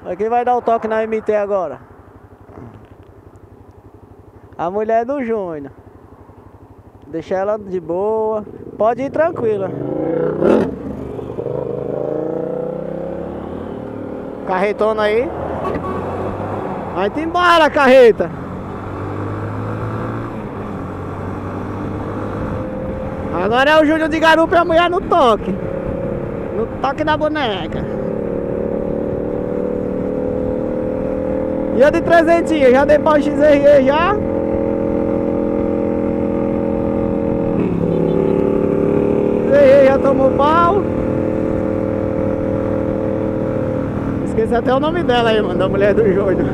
Quem vai dar o toque na MT agora? A mulher do Júnior. Deixa ela de boa. Pode ir tranquila. Carretona aí. Vai-te embora, carreta. Agora é o Júnior de garupa e a mulher no toque. No toque da boneca. E eu de 300, já dei pau XRE já. XRE já tomou pau. Esqueci até o nome dela aí, mano, da mulher do Júnior.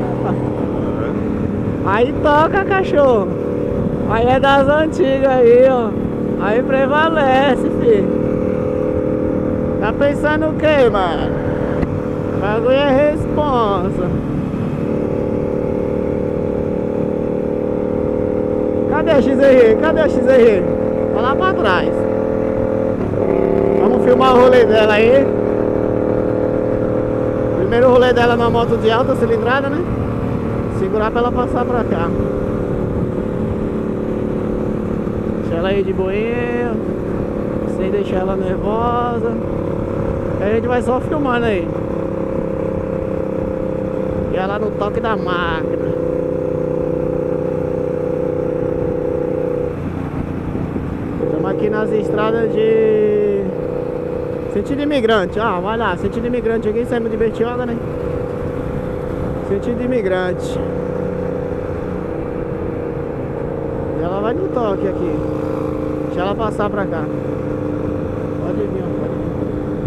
Aí toca, cachorro. Aí é das antigas aí, ó. Aí prevalece, filho. Tá pensando o que, mano? O bagulho é responsa. Cadê a XRE? Cadê a XRE? Tá lá pra trás. Vamos filmar o rolê dela aí. Primeiro rolê dela na moto de alta cilindrada, né? Segurar pra ela passar pra cá. Deixa ela aí de boinha, sem deixar ela nervosa. Aí a gente vai só filmando aí. E ela no toque da máquina. Estamos aqui nas estradas de sentido imigrante. Ah, vai lá, sentido imigrante aqui, saímos de Bertioga, né? Sentido imigrante. E ela vai no toque aqui. Deixa ela passar pra cá. Pode vir, ó, pode vir.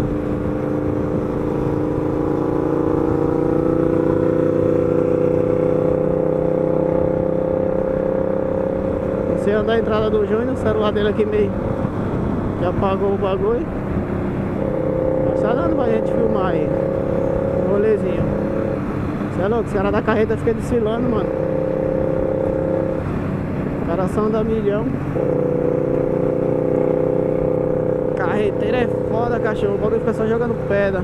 Você andar a entrada do Júnior, o celular dele aqui meio que apagou o bagulho. Mas tá dando pra gente filmar aí. Um rolezinho. Você é louco, os caras da carreta ficam desfilando, mano. Os caras são da milhão. Carreteira é foda, cachorro. O bagulho fica só jogando pedra.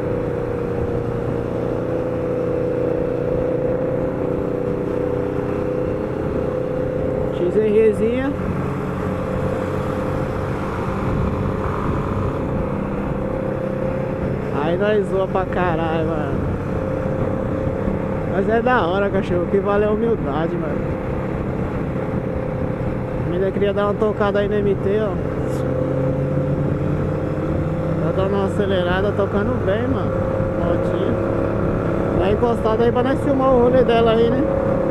XRzinha. Aí nós zoa pra caralho, mano. Mas é da hora, cachorro. O que vale é a humildade, mano. A menina queria dar uma tocada aí no MT, ó. Tá dando uma acelerada, tocando bem, mano. Motinha. Tá encostada aí pra nós filmar o rolê dela aí, né?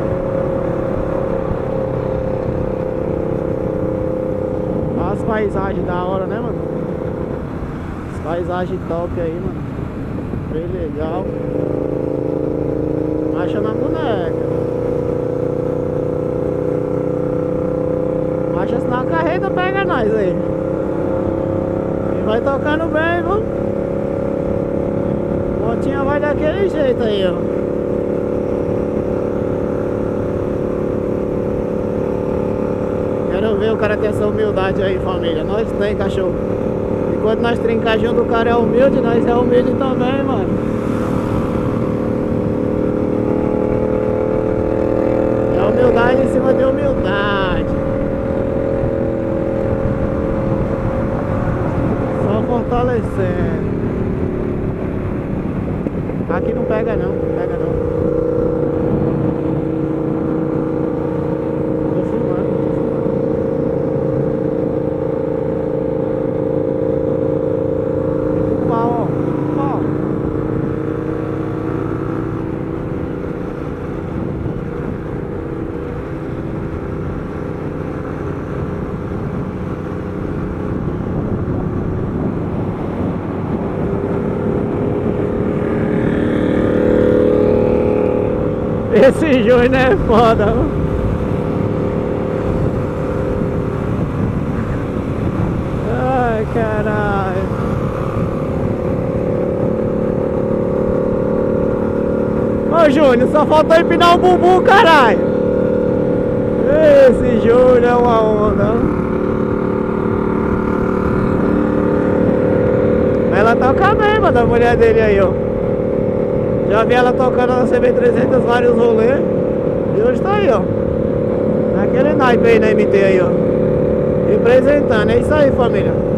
Olha as paisagens da hora, né, mano? As paisagens top aí, mano. Bem legal. Marcha na boneca. Marcha, senão a carreta pega nós aí. E vai tocando bem, viu? Motinha vai daquele jeito aí, ó. Quero ver o cara ter essa humildade aí, família. Nós tem, cachorro. E quando nós trincar junto, o cara é humilde, nós é humilde também, mano. Humildade em cima de humildade. Só fortalecendo. Aqui não pega não, não pega não. Tô filmando, tô filmando. Pau, ó. Esse Júnior é foda, mano. Ai, caralho. Ô Júnior, só faltou empinar o bumbum, caralho. Esse Júnior é uma onda. Ela toca bem, mano, a mulher dele aí, ó. Já vi ela tocando na CB300 vários rolês. E hoje tá aí, ó. Naquele naipe aí na MT aí, ó. Representando, é isso aí, família.